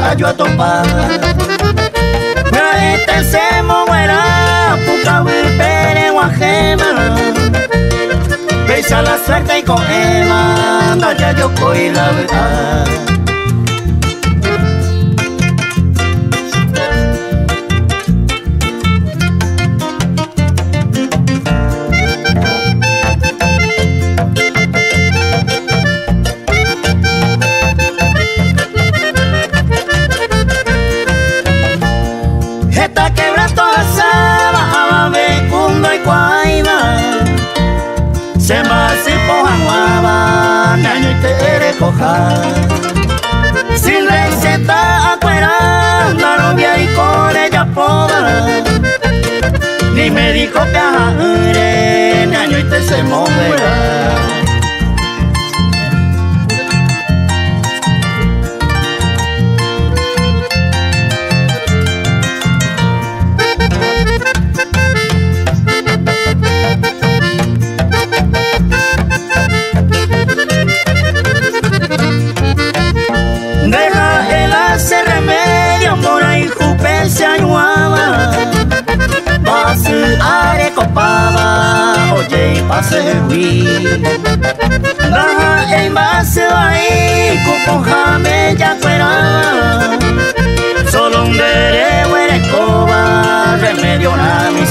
yo a topar. Este se moverá, puca pere guajema. Pesa la suerte y con Eva, ya yo coy la verdad. Esta quebra toda saba, Becundo y Cuaima. Se me hace pojanguaba, naño y te recoja. Sin receta afuera, la rubia y con ella poda. Ni me dijo que ajare, naño y te se moverá. Deja el hacer remedio, mora y jupe se ayuaba. Pase are copaba, oye y pase hui. Deja el base ahí, cupo jame ya fuera. Solo un dere huere coba, remedio na mi